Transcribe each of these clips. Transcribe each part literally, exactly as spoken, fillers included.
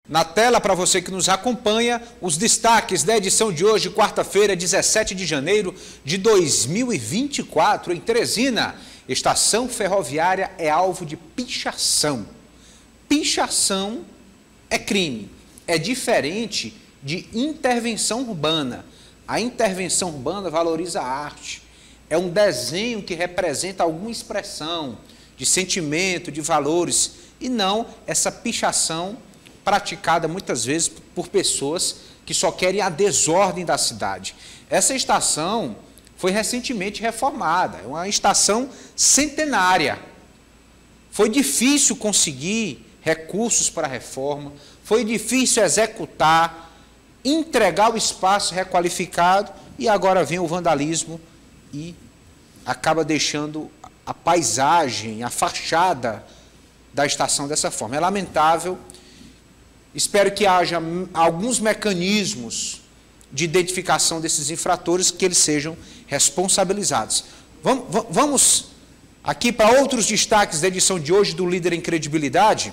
Na tela, para você que nos acompanha, os destaques da edição de hoje, quarta-feira, dezessete de janeiro de dois mil e vinte e quatro, em Teresina. Estação ferroviária é alvo de pichação. Pichação é crime. É diferente de intervenção urbana. A intervenção urbana valoriza a arte. É um desenho que representa alguma expressão de sentimento, de valores, e não essa pichação praticada muitas vezes por pessoas que só querem a desordem da cidade. Essa estação foi recentemente reformada, é uma estação centenária. Foi difícil conseguir recursos para a reforma, foi difícil executar, entregar o espaço requalificado, e agora vem o vandalismo e acaba deixando a paisagem, a fachada da estação dessa forma. É lamentável. Espero que haja alguns mecanismos de identificação desses infratores, que eles sejam responsabilizados. Vamos, vamos aqui para outros destaques da edição de hoje do Líder em Credibilidade.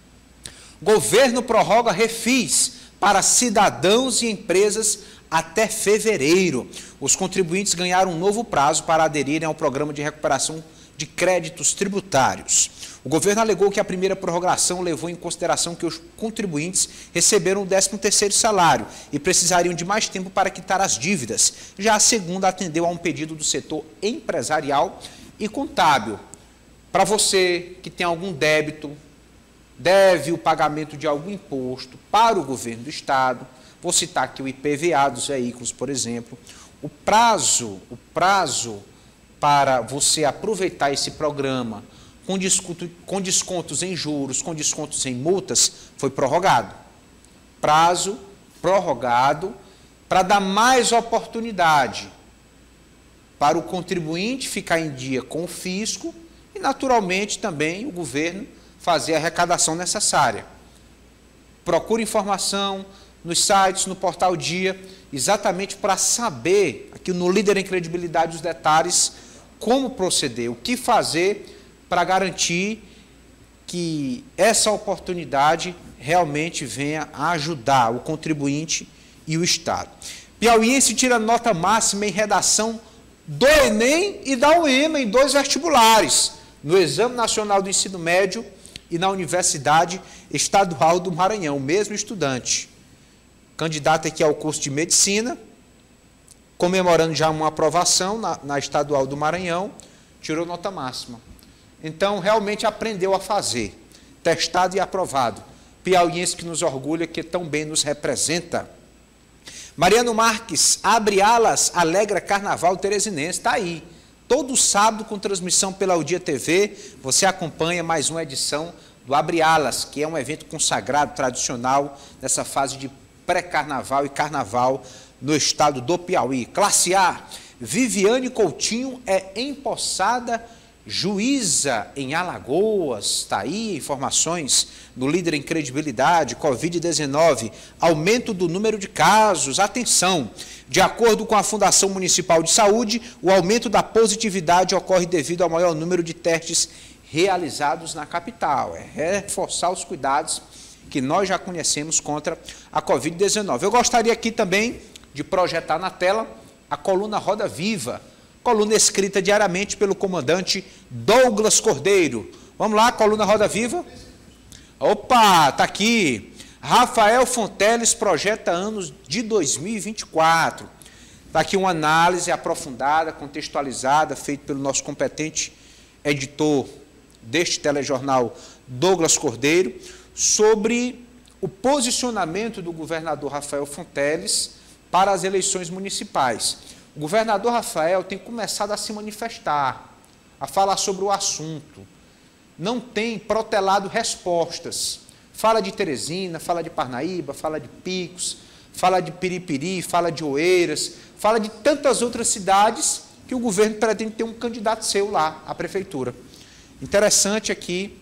Governo prorroga refis para cidadãos e empresas até fevereiro. Os contribuintes ganharam um novo prazo para aderirem ao programa de recuperação de créditos tributários. O governo alegou que a primeira prorrogação levou em consideração que os contribuintes receberam o décimo terceiro salário e precisariam de mais tempo para quitar as dívidas. Já a segunda atendeu a um pedido do setor empresarial e contábil. Para você que tem algum débito, deve o pagamento de algum imposto para o governo do estado, vou citar aqui o I P V A dos veículos, por exemplo, o prazo, o prazo para você aproveitar esse programa com, desconto, com descontos em juros, com descontos em multas, foi prorrogado. Prazo prorrogado para dar mais oportunidade para o contribuinte ficar em dia com o fisco e, naturalmente, também o governo fazer a arrecadação necessária. Procure informação nos sites, no Portal Dia, exatamente para saber, aqui no Líder em Credibilidade, os detalhes, como proceder, o que fazer para garantir que essa oportunidade realmente venha a ajudar o contribuinte e o Estado. Piauiense tira nota máxima em redação do Enem e da U E M A em dois vestibulares, no Exame Nacional do Ensino Médio e na Universidade Estadual do Maranhão, o mesmo estudante. Candidato aqui ao curso de Medicina, comemorando já uma aprovação na, na Estadual do Maranhão, tirou nota máxima. Então, realmente aprendeu a fazer, testado e aprovado. Piauiense que nos orgulha, que tão bem nos representa. Mariano Marques, abre alas, alegra Carnaval Teresinense, está aí. Todo sábado, com transmissão pela Udia T V, você acompanha mais uma edição do Abre Alas, que é um evento consagrado, tradicional, nessa fase de pré-carnaval e carnaval no estado do Piauí. Classe A, Viviane Coutinho é empossada juíza em Alagoas. Está aí informações no Líder em Credibilidade. Covid dezenove, aumento do número de casos. Atenção, de acordo com a Fundação Municipal de Saúde, o aumento da positividade ocorre devido ao maior número de testes realizados na capital. É reforçar os cuidados que nós já conhecemos contra a Covid dezenove. Eu gostaria aqui também de projetar na tela a coluna Roda Viva, coluna escrita diariamente pelo comandante Douglas Cordeiro. Vamos lá, coluna Roda Viva? Opa, tá aqui. Rafael Fonteles projeta anos de dois mil e vinte e quatro. Está aqui uma análise aprofundada, contextualizada, feita pelo nosso competente editor deste telejornal, Douglas Cordeiro, sobre o posicionamento do governador Rafael Fonteles para as eleições municipais. O governador Rafael tem começado a se manifestar, a falar sobre o assunto. Não tem protelado respostas. Fala de Teresina, fala de Parnaíba, fala de Picos, fala de Piripiri, fala de Oeiras, fala de tantas outras cidades que o governo pretende ter um candidato seu lá à prefeitura. Interessante aqui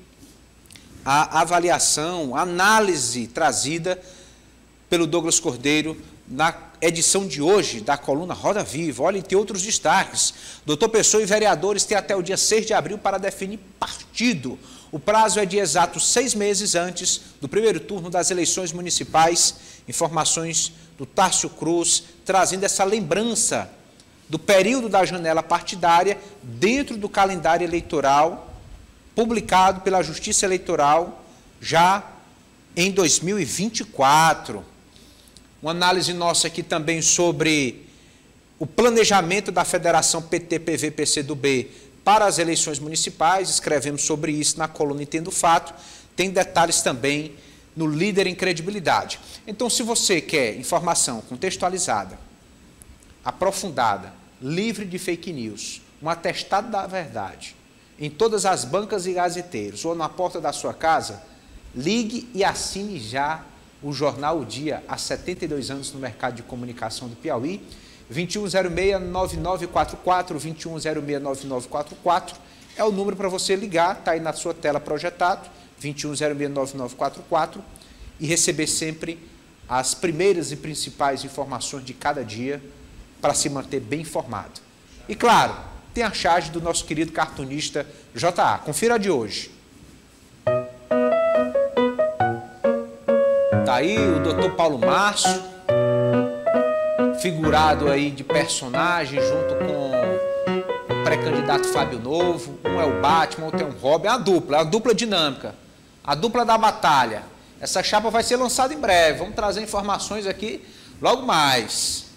a avaliação, a análise trazida pelo Douglas Cordeiro na edição de hoje da coluna Roda Viva. Olha, e tem outros destaques. Doutor Pessoa e vereadores têm até o dia seis de abril para definir partido. O prazo é de exatos seis meses antes do primeiro turno das eleições municipais. Informações do Tárcio Cruz, trazendo essa lembrança do período da janela partidária dentro do calendário eleitoral, publicado pela Justiça Eleitoral já em dois mil e vinte e quatro. Uma análise nossa aqui também sobre o planejamento da Federação P T P V P C do B para as eleições municipais. Escrevemos sobre isso na coluna Entendo o Fato. Tem detalhes também no Líder em Credibilidade. Então, se você quer informação contextualizada, aprofundada, livre de fake news, um atestado da verdade, em todas as bancas e gazeteiros ou na porta da sua casa, ligue e assine já o Jornal O Dia, há setenta e dois anos no mercado de comunicação do Piauí, vinte e um zero seis, nove nove quatro quatro, vinte e um zero seis, nove nove quatro quatro, é o número para você ligar, está aí na sua tela projetado, vinte e um zero seis, nove nove quatro quatro, e receber sempre as primeiras e principais informações de cada dia para se manter bem informado. E claro, tem a charge do nosso querido cartunista J A. Confira a de hoje. Está aí o doutor Paulo Márcio, figurado aí de personagem junto com o pré-candidato Fábio Novo. Um é o Batman, outro é um Robin. É uma dupla, é uma dupla dinâmica, a dupla da batalha. Essa chapa vai ser lançada em breve. Vamos trazer informações aqui logo mais.